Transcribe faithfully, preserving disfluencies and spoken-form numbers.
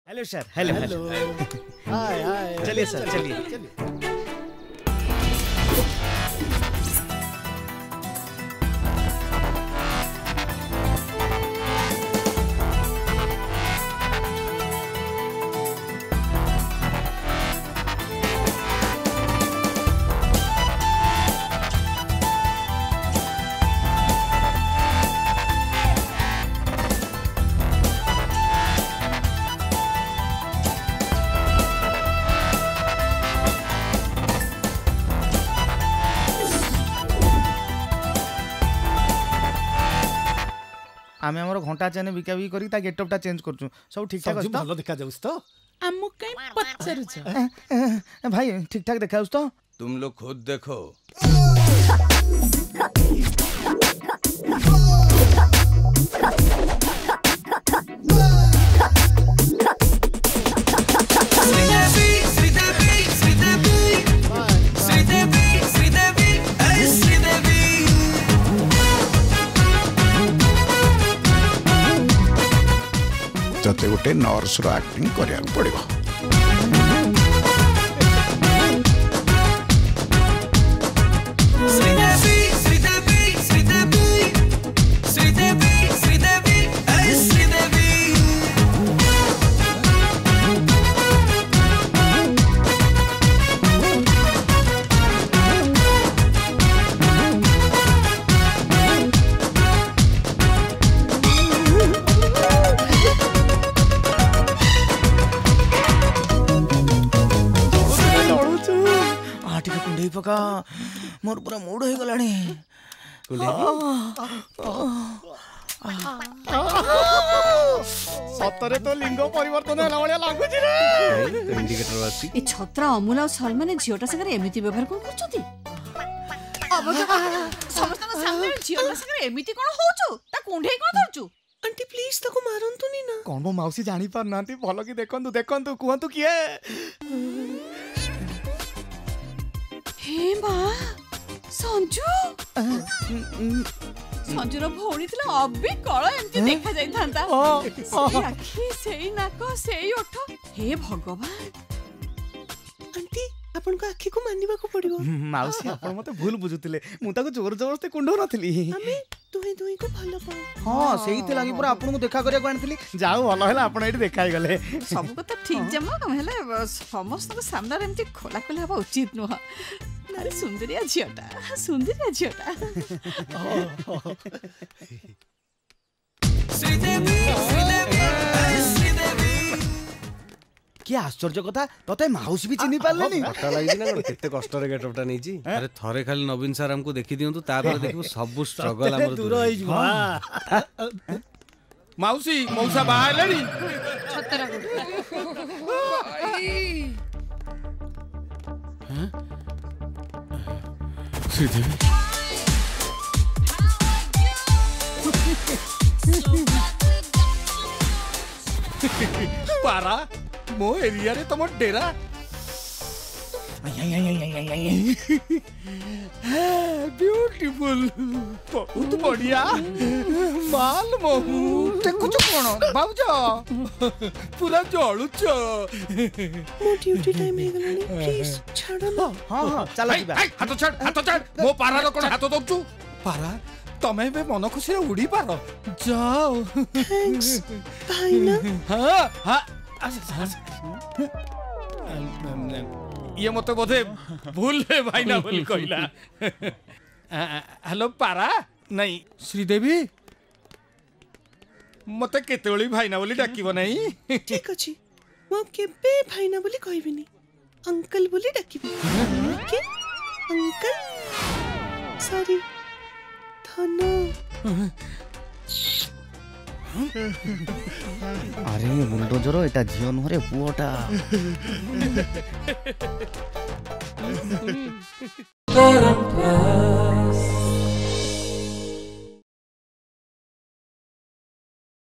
Hello sir. Hello hello. Hi hi. चलिए sir चलिए चलिए। आमे हमर घंटा चेन बिका भी करी ता गेटअप टा चेंज करछु सब ठीक ठाक अछि तो भलो देखा जाउस तो हमु कई पचर छ भाई ठीक ठाक देखाउस तो तुम लोग खुद देखो। श्रीदेवी श्रीदेवी श्रीदेवी श्रीदेवी श्रीदेवी ए श्रीदेवी तते गोटे नर्स रो एक्टिंग करिया पड़िबो। श्रीदेवी श्रीदेवी श्रीदेवी श्रीदेवी श्रीदेवी ए श्रीदेवी कुंडई पका मोर पूरा मूड हो गलानी सतरे तो लिंग परिवर्तन होला भलिया लागुची रे इंडिकेटर आसी ए छत्रा अमूल और सलमान झियोटा संगे एमिति व्यवहार कोन करछथि अब समस्त सामने झियोटा संगे एमिति कोन होचु ता कुंडई कोन धरचु आंटी प्लीज ताको मारंतु नी ना कोन मो मौसी जानी पार नांती भलो की देखंतु देखंतु कुहंतु किए हे बा संजू संजूर भौणी थिला अबे कळ एमती देखा जाई थांता सेई आखी सेई नाको सेई ओठ हे भगवान आंटी आपन को आखी को मानिबा को पड़िबो मौसी आपन मते भूल बुझुतिले मु ताको जोर जबरदस्ती कुंडो नथिली हमें तुहे दुई को भलो पाओ हां सेई थे लागी पूरा आपन को देखा करिया को आनथिली जाऊ भलो हैला आपन एठी देखाई गले सब को त ठीक जमा हेले समस्त को सामने एमती खोला खोला हबा उचित न अरे सुंदरिया झियोटा सुंदरिया झियोटा श्रीदेवी श्रीदेवी श्रीदेवी क्या आश्चर्य कथा तते माउस भी चिनी पारलेनी पता लागि ना केते कष्ट रे गेटअपटा नै जी अरे थरे खाली नवीन सर हमको देखि दियंतु तापर देखिबो सब स्ट्रगल हमर दूर होई जवा मौसी मौसा बाहरलेनी छतरा हैं श्रीदेवी पारा मो एरिया रे तुम डेरा ब्यूटीफुल बहुत बढ़िया माल महू देखु कौन बाबूज पूरा जलुच मो ड्यूटी टाइम हे गलानी प्लीज छाड़ ना हां हां चला जीवा हाथ छाड़ हाथ छाड़ मो पारा रो कोन हाथ दउचु पारा तमे बे मन खुशी रे उड़ी पारो जाओ थैंक्स भाई ना हां हां ये मत बोधे भूल रे भाई ना बोल कहला हेलो पारा नहीं श्रीदेवी मते केतेली भाई ना बोली डाकिबो नहीं ठीक अछि मो केबे भाई ना बोली कहबिनी अंकल बोली डाकिबो के अंकल सॉरी थाना अरे मुंडो जरो एटा झियो नहरे पुओटा TarangPlus